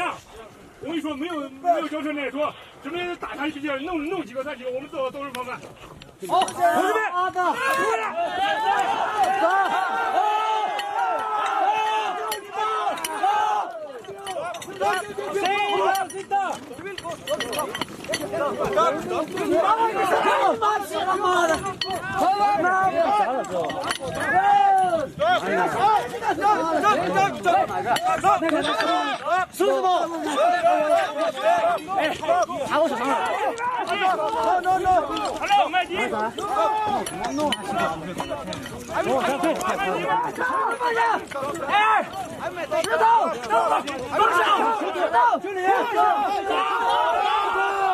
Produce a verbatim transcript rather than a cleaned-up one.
样。我跟你说，没有没有交车那说，准备打他一下，弄弄几个三几个，我们走都是方案。好，同志们，好的，出来，走，谁要知道？妈去他妈的！好了，妈的！叔叔们，哎，查我手上了。no no no， 好了，麦迪。弄。我先退。哎，石头，石头，石头，这里。